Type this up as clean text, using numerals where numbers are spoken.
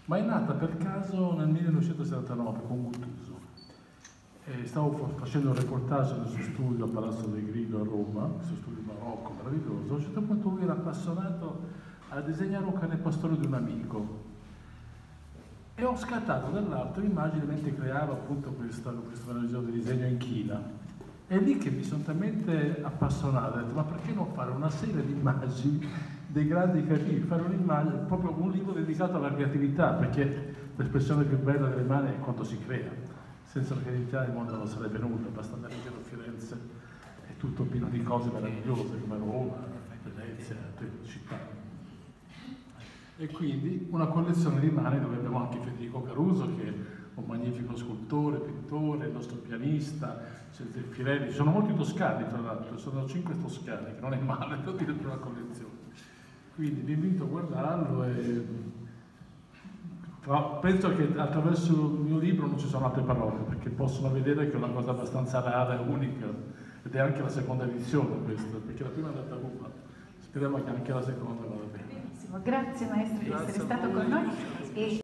ma è nata per caso nel 1979 con Guttuso. Stavo facendo un reportage nel suo studio a Palazzo del Grillo a Roma, il suo studio barocco meraviglioso. A un certo punto lui era appassionato a disegnare un cane pastore di un amico e ho scattato dall'alto immagini mentre creavo appunto questo meraviglioso disegno in china. È lì che mi sono talmente appassionato, ho detto ma perché non fare una serie di immagini dei grandi creativi, fare un'immagine, proprio un libro dedicato alla creatività, perché l'espressione più bella delle mani è quando si crea. Senza la creatività il mondo non sarebbe venuto, basta andare in giro a Firenze, è tutto pieno di cose meravigliose come Roma, Venezia, altre città. E quindi una collezione di mani dove abbiamo anche Federico Caruso, che è un magnifico scultore, pittore, il nostro pianista, c'è Zeffirelli, ci sono molti toscani tra l'altro, sono 5 toscani, che non è male, devo dire, per una collezione. Quindi vi invito a guardarlo e penso che attraverso il mio libro non ci sono altre parole, perché possono vedere che è una cosa abbastanza rara e unica, ed è anche la seconda edizione questa, perché la prima è andata a Roma, speriamo che anche la seconda vada bene. Benissimo, grazie maestro di essere stato con noi.